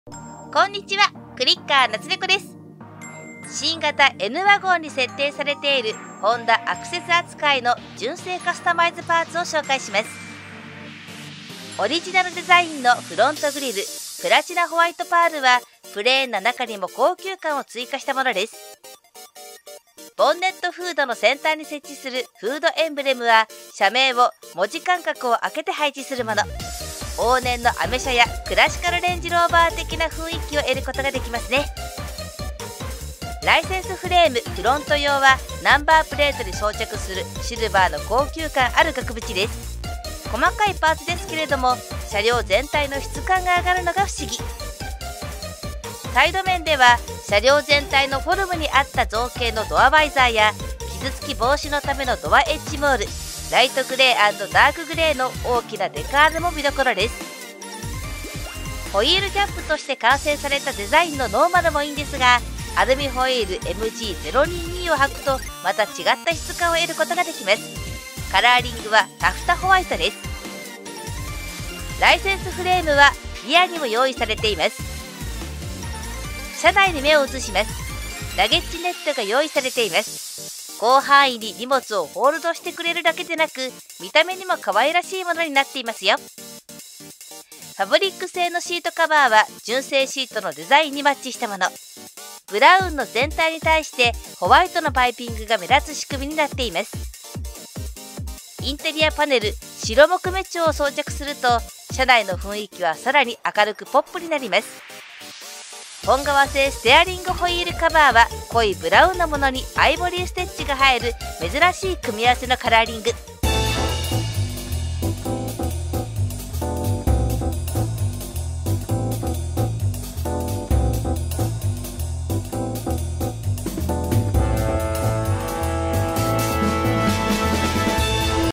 こんにちは、クリッカー夏猫です。新型 N ワゴンに設定されているホンダアクセス扱いの純正カスタマイズパーツを紹介します。オリジナルデザインのフロントグリルプラチナホワイトパールはプレーンな中にも高級感を追加したものです。ボンネットフードの先端に設置するフードエンブレムは車名を文字間隔を空けて配置するもの。往年のアメ車やクラシカルレンジローバー的な雰囲気を得ることができますね。ライセンスフレームフロント用はナンバープレートに装着するシルバーの高級感ある額縁です。細かいパーツですけれども車両全体の質感が上がるのが不思議。サイド面では車両全体のフォルムに合った造形のドアバイザーや傷つき防止のためのドアエッジモール、ライトグレー&ダークグレーの大きなデカールも見どころです。ホイールキャップとして完成されたデザインのノーマルもいいんですが、アルミホイール MG022 を履くとまた違った質感を得ることができます。カラーリングはタフタホワイトです。ライセンスフレームはリアにも用意されています。車内に目を移します。ラゲッジネットが用意されています。広範囲に荷物をホールドしてくれるだけでなく見た目にも可愛らしいものになっていますよ。ファブリック製のシートカバーは純正シートのデザインにマッチしたもの。ブラウンの全体に対してホワイトのパイピングが目立つ仕組みになっています。インテリアパネル白木目調を装着すると車内の雰囲気はさらに明るくポップになります。本革製ステアリングホイールカバーは濃いブラウンのものにアイボリーステッチが入る珍しい組み合わせのカラーリング。